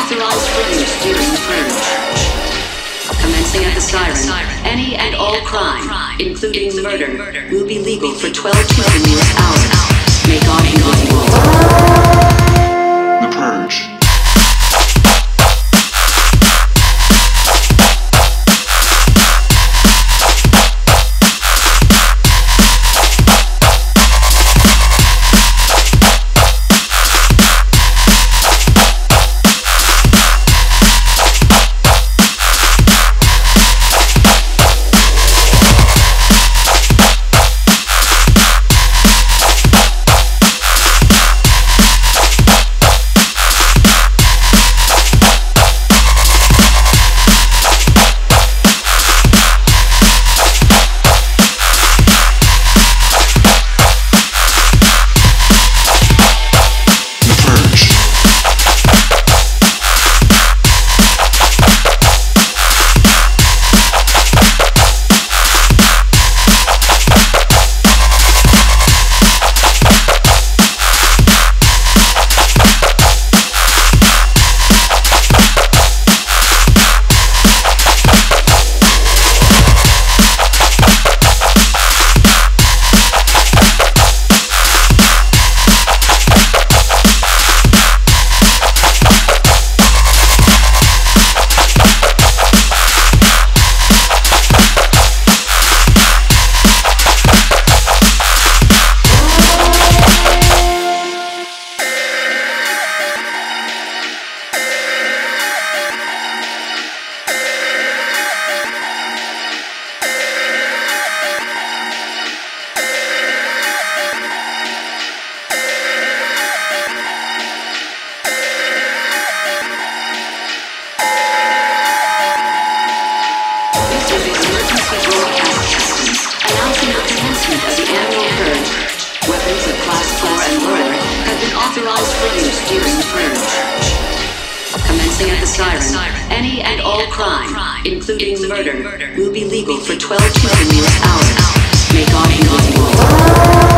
authorized for use during the Purge. Commencing at the siren, any and all crime, including murder, will be legal for 12 continuous hours. May God be with you all. The Purge. Any and all crime, including murder, will be legal for 12 continuous hours. May God be with you all.